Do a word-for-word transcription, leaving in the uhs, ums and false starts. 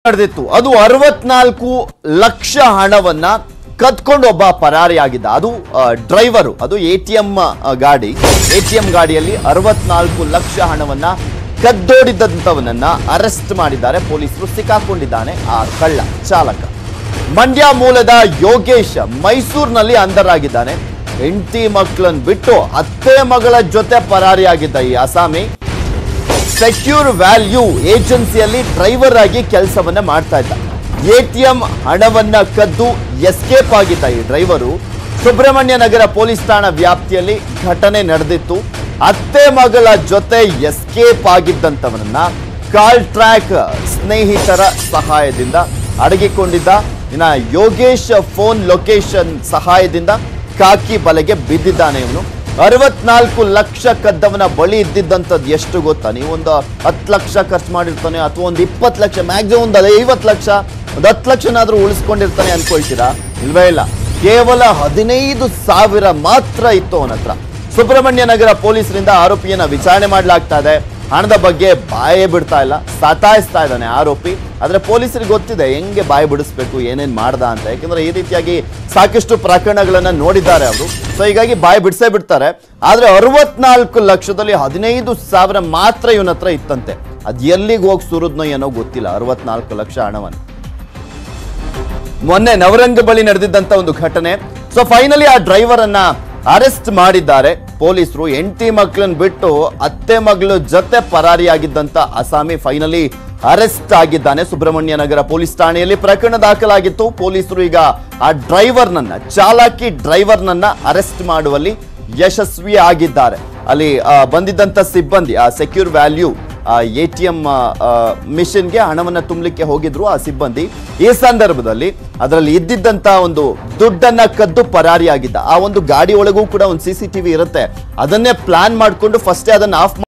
ನಡೆದಿತ್ತು ಅದು ಅರವತ್ನಾಲ್ಕು ಲಕ್ಷ ಹಣವನ್ನ ಕದ್ಕೊಂಡು ಒಬ್ಬ ಪರಾರಿಯಾಗಿದ್ದ. ಅದು ಡ್ರೈವರ್, ಅದು ಎಟಿಎಂ ಗಾಡಿ. ಎಟಿಎಂ ಗಾಡಿಯಲ್ಲಿ ಅರವತ್ನಾಲ್ಕು ಲಕ್ಷ ಹಣವನ್ನ ಕದ್ದೋಡಿದ್ದಂತವನನ್ನ ಅರೆಸ್ಟ್ ಮಾಡಿದ್ದಾರೆ ಪೊಲೀಸರು. ಸಿಕ್ಕಾಕೊಂಡಿದ್ದಾನೆ ಆ ಕಳ್ಳ ಚಾಲಕ. ಮಂಡ್ಯ ಮೂಲದ ಯೋಗೇಶ್ ಮೈಸೂರಿನಲ್ಲಿ ಅಂಧರಾಗಿದ್ದಾನೆ. ಹೆಂಡತಿ ಮಕ್ಕಳನ್ನು ಬಿಟ್ಟು ಅತ್ತೆ ಮಗಳ ಜೊತೆ ಪರಾರಿಯಾಗಿದ್ದ ಈ ಅಸಾಮಿ ಸೆಕ್ಯೂರ್ ವ್ಯಾಲ್ಯೂ ಏಜೆನ್ಸಿಯಲ್ಲಿ ಡ್ರೈವರ್ ಆಗಿ ಕೆಲಸವನ್ನ ಮಾಡ್ತಾ ಇದ್ದ. ಎಟಿಎಂ ಹಣವನ್ನ ಕದ್ದು ಎಸ್ಕೇಪ್ ಆಗಿದ್ದ ಈ ಡ್ರೈವರು ಸುಬ್ರಹ್ಮಣ್ಯ ನಗರ ಪೊಲೀಸ್ ಠಾಣಾ ವ್ಯಾಪ್ತಿಯಲ್ಲಿ ಘಟನೆ ನಡೆದಿತ್ತು. ಅತ್ತೆ ಮಗಳ ಜೊತೆ ಎಸ್ಕೇಪ್ ಆಗಿದ್ದಂತವನನ್ನ ಕಾಲ್ ಟ್ರ್ಯಾಕ್ ಸ್ನೇಹಿತರ ಸಹಾಯದಿಂದ ಅಡಗಿಕೊಂಡಿದ್ದ. ಇನ್ನ ಯೋಗೇಶ್ ಫೋನ್ ಲೊಕೇಶನ್ ಸಹಾಯದಿಂದ ಕಾಕಿ ಬಲೆಗೆ ಬಿದ್ದಿದ್ದಾನೆ ಇವನು. ಅರವತ್ನಾಲ್ಕು ಲಕ್ಷ ಕದ್ದವನ ಬಳಿ ಇದ್ದಿದ್ದಂಥದ್ದು ಎಷ್ಟು ಗೊತ್ತಾ? ನೀವು ಒಂದು ಹತ್ತು ಲಕ್ಷ ಖರ್ಚು ಮಾಡಿರ್ತಾನೆ, ಅಥವಾ ಒಂದು ಇಪ್ಪತ್ತು ಲಕ್ಷ, ಮ್ಯಾಕ್ಸಿಮಮ್ ಒಂದು ಐವತ್ತು ಲಕ್ಷ, ಒಂದು ಹತ್ತು ಲಕ್ಷನಾದ್ರೂ ಉಳಿಸ್ಕೊಂಡಿರ್ತಾನೆ ಅನ್ಕೊಳ್ತೀರಾ? ಇಲ್ವೇ ಇಲ್ಲ. ಕೇವಲ ಹದಿನೈದು ಸಾವಿರ ಮಾತ್ರ ಇತ್ತು ಅವನ ಹತ್ರ. ಸುಬ್ರಹ್ಮಣ್ಯ ನಗರ ಪೊಲೀಸರಿಂದ ಆರೋಪಿಯನ್ನ ವಿಚಾರಣೆ ಮಾಡಲಾಗ್ತಾ ಇದೆ. ಹಣದ ಬಗ್ಗೆ ಬಾಯೇ ಬಿಡ್ತಾ ಇಲ್ಲ, ಸತಾಯಿಸ್ತಾ ಇದ್ದಾನೆ ಆರೋಪಿ. ಆದ್ರೆ ಪೊಲೀಸರಿಗೆ ಗೊತ್ತಿದೆ ಹೆಂಗೆ ಬಾಯಿ ಬಿಡಿಸ್ಬೇಕು, ಏನೇನ್ ಮಾಡ್ದ ಅಂತ. ಯಾಕಂದ್ರೆ ಈ ರೀತಿಯಾಗಿ ಸಾಕಷ್ಟು ಪ್ರಕರಣಗಳನ್ನ ನೋಡಿದ್ದಾರೆ ಅವರು. ಸೊ ಹೀಗಾಗಿ ಬಾಯಿ ಬಿಡಿಸೇ ಬಿಡ್ತಾರೆ. ಆದ್ರೆ ಅರವತ್ನಾಲ್ಕು ಲಕ್ಷದಲ್ಲಿ ಹದಿನೈದು ಸಾವಿರ ಮಾತ್ರ ಇವನ ಹತ್ರ ಇತ್ತಂತೆ. ಅದ್ ಎಲ್ಲಿಗೆ ಹೋಗಿ ಸುರಿದ್ನೋ ಏನೋ ಗೊತ್ತಿಲ್ಲ ಅರವತ್ನಾಲ್ಕು ಲಕ್ಷ ಹಣವನ್ನು. ಮೊನ್ನೆ ನವರಂಗ ಬಳಿ ನಡೆದಿದ್ದಂತ ಒಂದು ಘಟನೆ. ಸೊ ಫೈನಲಿ ಆ ಡ್ರೈವರ್ ಅನ್ನ ಅರೆಸ್ಟ್ ಮಾಡಿದ್ದಾರೆ ಪೊಲೀಸರು. ಹೆಂಡತಿ ಮಕ್ಕಳನ್ನ ಬಿಟ್ಟು ಅತ್ತೆ ಮಗಳ ಜೊತೆ ಪರಾರಿಯಾಗಿದ್ದಂತ ಅಸಾಮಿ ಫೈನಲಿ ಅರೆಸ್ಟ್ ಆಗಿದ್ದಾನೆ. ಸುಬ್ರಹ್ಮಣ್ಯ ನಗರ ಪೊಲೀಸ್ ಠಾಣೆಯಲ್ಲಿ ಪ್ರಕರಣ ದಾಖಲಾಗಿತ್ತು. ಪೊಲೀಸರು ಈಗ ಆ ಡ್ರೈವರ್ನನ್ನ, ಚಾಲಕಿ ಡ್ರೈವರ್ನನ್ನ ಅರೆಸ್ಟ್ ಮಾಡುವಲ್ಲಿ ಯಶಸ್ವಿ ಆಗಿದ್ದಾರೆ. ಅಲ್ಲಿ ಬಂದಿದ್ದಂತ ಸಿಬ್ಬಂದಿ, ಆ ಸೆಕ್ಯೂರ್ ವ್ಯಾಲ್ಯೂ ಎಟಿಎಂ ಮಿಷನ್ಗೆ ಹಣವನ್ನ ತುಂಬಲಿಕ್ಕೆ ಹೋಗಿದ್ರು ಆ ಸಿಬ್ಬಂದಿ. ಈ ಸಂದರ್ಭದಲ್ಲಿ ಅದರಲ್ಲಿ ಇದ್ದಿದ್ದಂತ ಒಂದು ದುಡ್ಡನ್ನ ಕದ್ದು ಪರಾರಿಯಾಗಿದ್ದ. ಆ ಒಂದು ಗಾಡಿ ಒಳಗೂ ಕೂಡ ಒಂದು ಸಿ ಸಿ ಟಿವಿ ಇರುತ್ತೆ. ಅದನ್ನೇ ಪ್ಲಾನ್ ಮಾಡಿಕೊಂಡು ಫಸ್ಟೇ ಅದನ್ನ ಆಫ್